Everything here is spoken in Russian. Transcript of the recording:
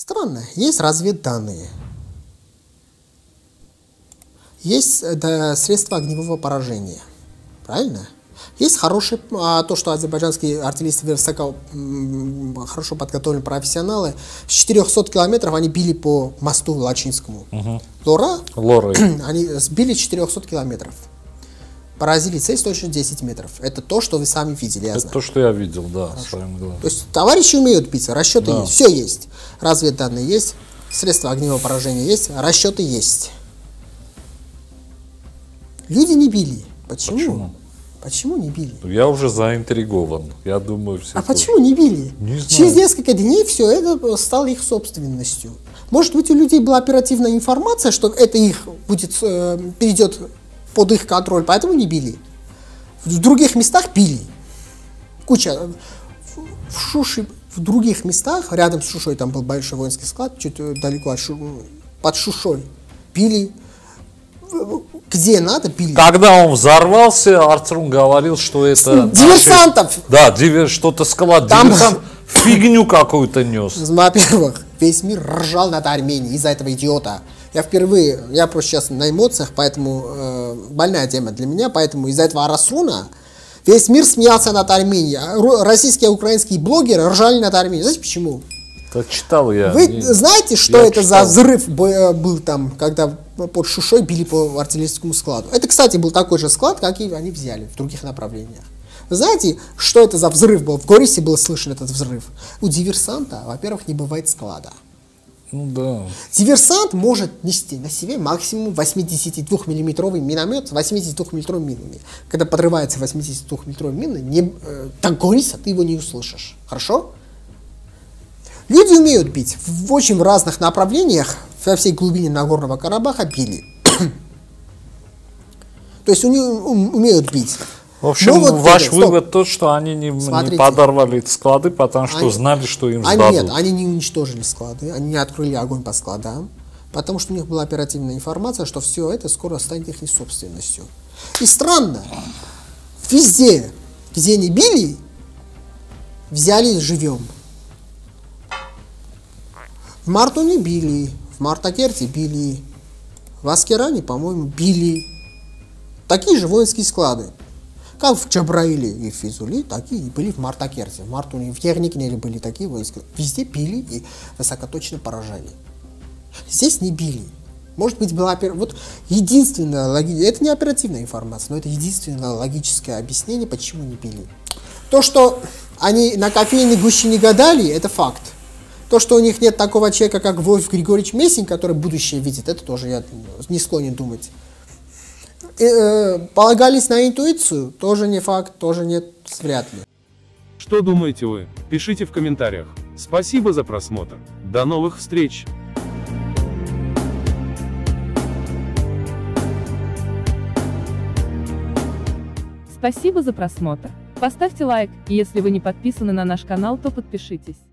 Странно, есть разведданные, есть средства огневого поражения, правильно? Есть хорошие, то, что азербайджанские артиллеристы хорошо подготовленные профессионалы, с 400 километров они били по мосту Лачинскому. Лора, они сбили 400 километров. Поразили цель с точностью 10 метров. Это то, что вы сами видели, я знаю. Это то, что я видел, да, своим глазом. То есть товарищи умеют биться, расчеты есть, все есть. Разведданные есть, средства огневого поражения есть, расчеты есть. Люди не били. Почему? Почему не били? Я уже заинтригован. Я думаю, все. А почему не били? Не знаю. Через несколько дней все это стало их собственностью. Может быть, у людей была оперативная информация, что это их будет перейдет под их контроль, поэтому не били. В других местах били. Куча. В Шуше, в других местах, рядом с Шушой, там был большой воинский склад, чуть далеко под Шушой, били. Где надо, били. Когда он взорвался, Арцрун говорил, что это... Диверсантов! Да, что-то склад диверсант фигню какую-то нес. Во-первых, весь мир ржал над Арменией из-за этого идиота. Я просто сейчас на эмоциях, поэтому больная тема для меня, поэтому из-за этого Арасуна весь мир смеялся над Арменией. Российские и украинские блогеры ржали над Арменией. Знаете почему? Это читал я. Вы знаете, что это за взрыв был там, когда под Шушой били по артиллерийскому складу? Это, кстати, был такой же склад, какой они взяли в других направлениях. Вы знаете, что это за взрыв был? В Горисе был слышен этот взрыв. У диверсанта, во-первых, не бывает склада. Ну да. Диверсант может нести на себе максимум 82-миллиметровый миномет с 82-миллиметровыми минами. Когда подрывается 82-миллиметровая мина, так Гориса ты его не услышишь. Хорошо? Люди умеют бить в очень разных направлениях, во всей глубине Нагорного Карабаха били. То есть умеют бить. В общем, ваш вывод тот, что они не подорвали эти склады, потому что знали, что им сдадут. Нет, они не уничтожили склады, они не открыли огонь по складам, потому что у них была оперативная информация, что все это скоро станет их собственностью. И странно, везде, где не били, взяли живем. В Мартуне били, в Мартакерте били, в Аскеране, по-моему, били. Такие же воинские склады. Как в Джабраиле и Физули, такие были в Мартакерте. В Мартуне и в Ерникнеле были такие воинские. Везде били и высокоточно поражали. Здесь не били. Может быть, была вот единственное, это не оперативная информация, но это единственное логическое объяснение, почему не били. То, что они на кофейной гуще не гадали, это факт. То, что у них нет такого человека, как Вольф Григорьевич Мессинг, который будущее видит, это тоже я не склонен думать. Полагались на интуицию, тоже не факт, тоже нет, вряд ли. Что думаете вы? Пишите в комментариях. Спасибо за просмотр. До новых встреч! Спасибо за просмотр. Поставьте лайк, и если вы не подписаны на наш канал, то подпишитесь.